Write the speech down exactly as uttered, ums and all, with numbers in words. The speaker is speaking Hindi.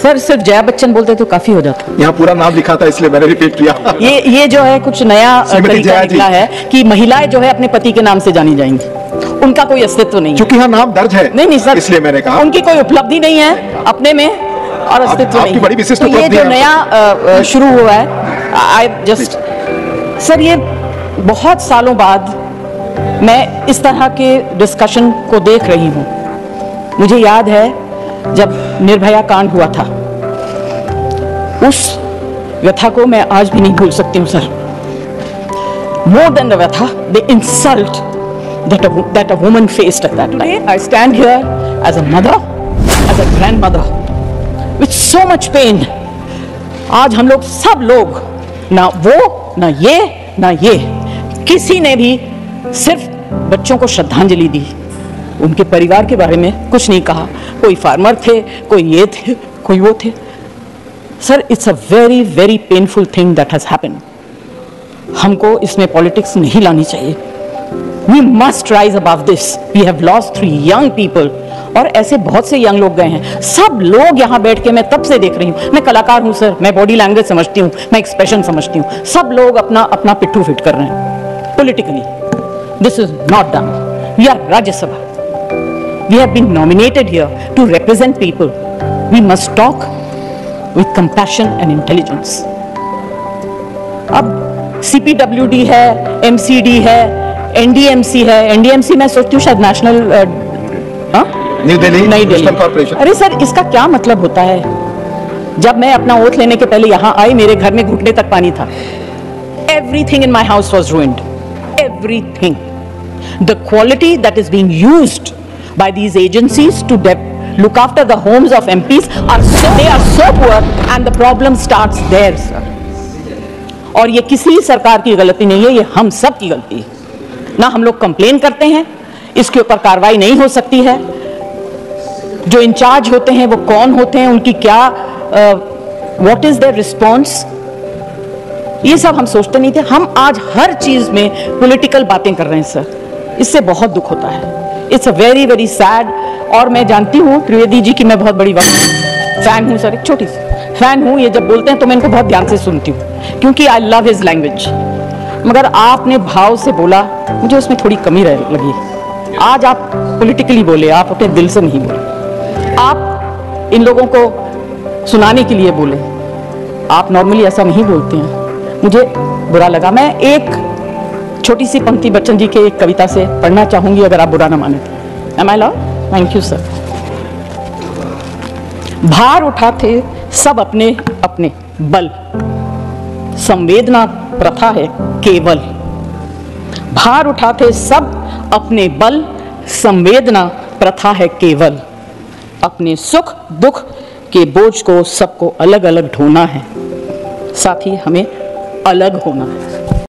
सर सिर्फ जया बच्चन बोलते तो काफी हो जाता। यहाँ पूरा नाम लिखा था इसलिए मैंने रिपीट किया। ये ये जो है कुछ नया तरीका निकला है कि महिलाएं जो है अपने पति के नाम से जानी जाएंगी, उनका कोई अस्तित्व नहीं है। क्योंकि यहाँ नाम दर्ज है। नहीं नहीं सर, इसलिए मैंने कहा उनकी कोई उपलब्धि नहीं है अपने में और अस्तित्व नहीं। बड़ी विशिष्ट तो ये जो नया शुरू हुआ है, आई जस्ट सर ये बहुत सालों बाद मैं इस तरह के डिस्कशन को देख रही हूँ। मुझे याद है जब निर्भया कांड हुआ था, उस व्यथा को मैं आज भी नहीं भूल सकती हूँ सर। मोर देन द व्यथा, the insult that a, that a woman faced at that time. I stand here as a mother, as a grandmother, with so much pain. आज हम लोग सब लोग, ना वो ना ये ना ये, किसी ने भी सिर्फ बच्चों को श्रद्धांजलि दी, उनके परिवार के बारे में कुछ नहीं कहा। कोई फार्मर थे, कोई ये थे, कोई वो थे। Sir it's a very very painful thing that has happened. हमको इसमें पॉलिटिक्स नहीं लानी चाहिए। We must rise above this. We have lost three young people. और ऐसे बहुत से यंग लोग गए हैं। सब लोग यहाँ बैठ के मैं तब से देख रही हूँ। मैं कलाकार हूँ सर, मैं बॉडी लैंग्वेज समझती हूँ, मैं एक्सप्रेशन समझती हूँ। सब लोग अपना अपना पिट्ठू फिट कर रहे हैं politically. This is not done. We are Rajya Sabha. We have been nominated here to represent people. We must talk with compassion and intelligence. अब C P W D है, M C D है, N D M C है। N D M C मैं सोचती हूँ शायद नेशनल न्यू दिल्ली नई दिल्ली कॉर्पोरेशन। अरे सर इसका क्या मतलब होता है? जब मैं अपना ओथ लेने के पहले यहाँ आई, मेरे घर में घुटने तक पानी था। Everything in my house was ruined. Everything. The quality that is being used by these agencies to look after the homes of M Ps are so, they are so poor and the problem starts there, sir. और ये किसी सरकार की गलती नहीं है, ये हम सब की गलती है। ना हम लोग कंप्लेन करते हैं, इसके ऊपर कार्रवाई नहीं हो सकती है। जो इंचार्ज होते हैं वो कौन होते हैं, उनकी क्या व्हाट इज देयर रिस्पॉन्स, ये सब हम सोचते नहीं थे। हम आज हर चीज में पॉलिटिकल बातें कर रहे हैं सर, इससे बहुत दुख होता है। It's a very very sad. और मैं जानती हूँ त्रिवेदी जी की मैं बहुत बड़ी फैन हूँ सर, एक छोटी सी फैन हूँ। ये जब बोलते हैं तो मैं इनको बहुत ध्यान से सुनती हूँ क्योंकि आई लव हिज लैंग्वेज। मगर आपने भाव से बोला, मुझे उसमें थोड़ी कमी रह लगी। आज आप पॉलिटिकली बोले, आप अपने दिल से नहीं बोले। आप इन लोगों को सुनाने के लिए बोले, आप नॉर्मली ऐसा नहीं बोलते हैं। मुझे बुरा लगा। मैं एक छोटी सी पंक्ति बच्चन जी के एक कविता से पढ़ना चाहूंगी, अगर आप बुरा ना माने तो। Am I law? Thank you sir. भार उठाते सब अपने अपने बल, संवेदना प्रथा है केवल। भार उठाते सब अपने बल, संवेदना प्रथा है केवल। अपने सुख दुख के बोझ को सबको अलग अलग ढोना है, साथ ही हमें अलग होना है।